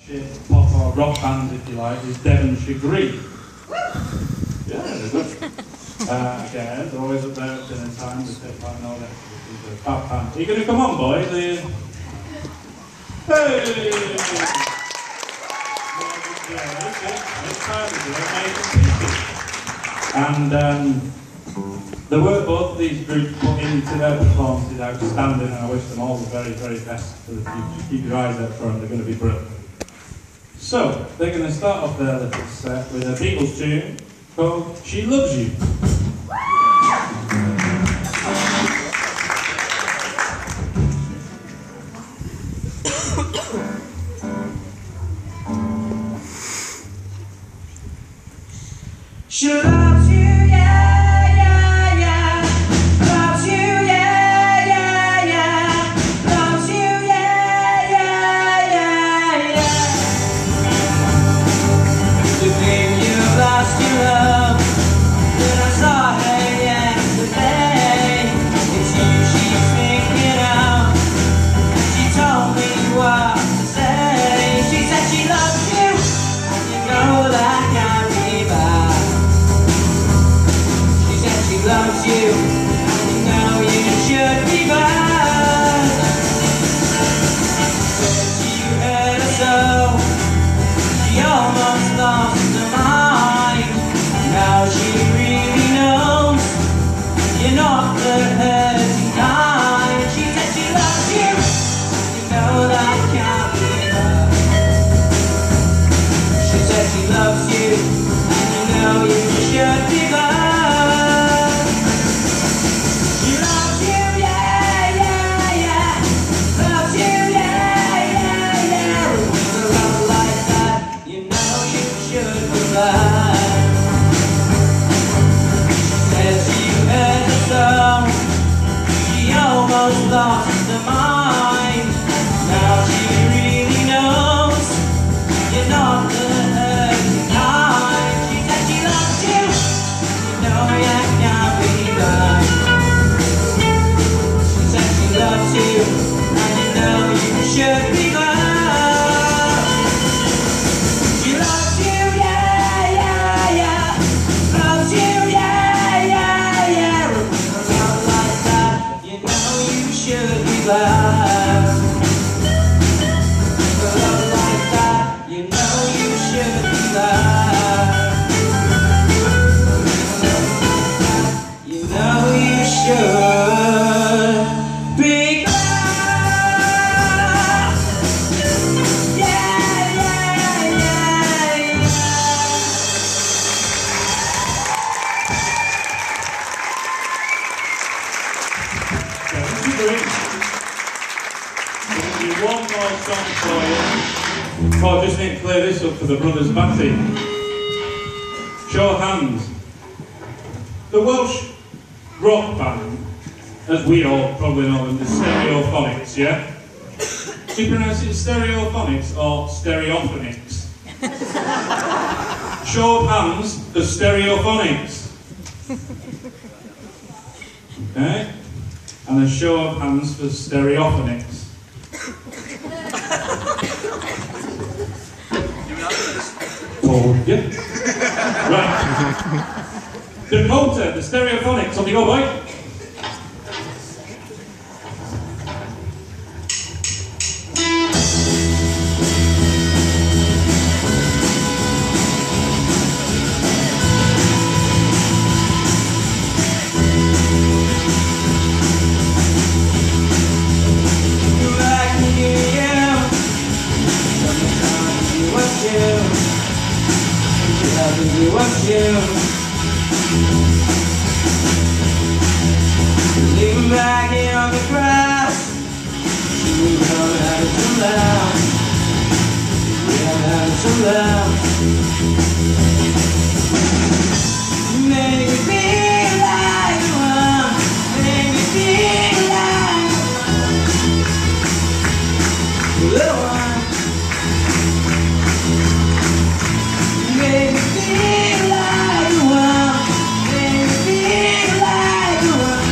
pop or rock band, if you like, is Devonshire Green. Yeah, they're good. Again, they're always up there at dinner time. They take part in all that. Are you going to come on, boys? Hey! And the work both of these groups put into their performance is outstanding, and I wish them all the very, very best for the future. Keep your eyes out for them, they're going to be brilliant. So, they're going to start off their little set with a Beatles tune called She Loves You. She loves you, yeah, yeah, yeah. Loves you, yeah, yeah, yeah. Loves you, yeah, yeah, yeah, yeah. To think you lost your love, then I saw her yesterday. It's you she's thinking of. She told me what to say. She said she loves you, and you know that can't be bad. Loves you, and you know you should be glad. Said you hurt her so, she almost lost her mind. Now she really knows you're not the hurting kind. She said she loves you, and you know that can't be her. She said she loves you, and you know you should be glad. Lost her mind. Now she really knows you're not the hurting kind. She said she loves you, you know you can't be done. She said she loves you, and you know you should be glad. She loves you, yeah, yeah, yeah. Loves you, yeah, yeah, yeah. Around like that, you know you should be glad. For love like that, you know you should be glad. You know you should be glad. Yeah, yeah, yeah, yeah. One more song for you. Oh, I just need to clear this up for the brothers Batty. Show of hands. The Welsh rock band, as we all probably know them, the Stereophonics, yeah? Do you pronounce it Stereophonics or Stereophonics? Show of hands, the Stereophonics. Okay? And a show of hands for Stereophonics. Oh, yeah. Right. Dakota, the Stereophonics, on you go, boy. Leaving back here on the grass, we come having some laughs. We are having some laughs. Make me feel like one. Make me feel like one. Little one. Make me feel like one. Make me feel like one.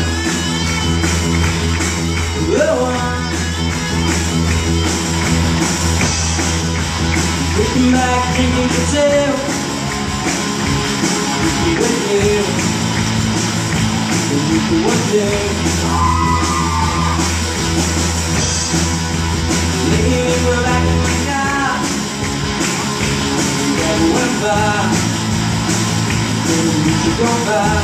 Little one. back drinking cocktail. Whiskey with you. Whiskey one day. Leaving the back of my car. Never went by. You should go by.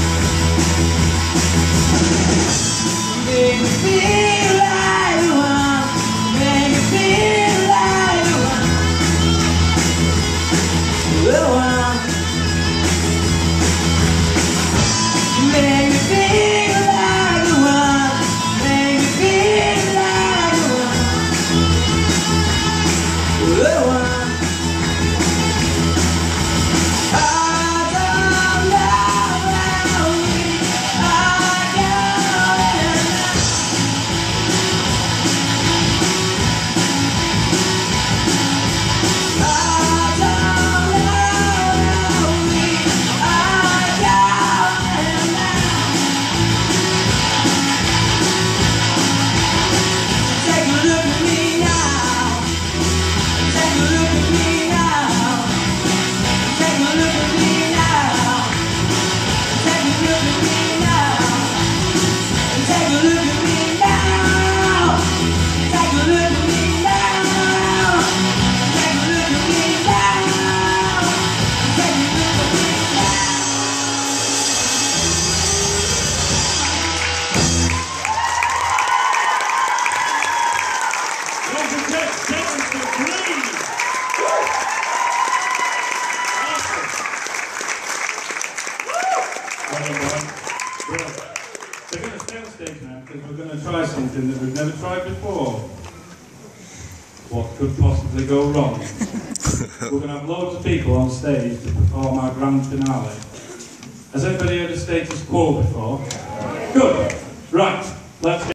Make me feel like the one. Make me feel like the one. The one. Make me feel like the one. Make me feel like the one. The one. We're going to stay on stage now because we're going to try something that we've never tried before. What could possibly go wrong? We're going to have loads of people on stage to perform our grand finale. Has anybody heard of Status Quo before? Good. Right. Let's get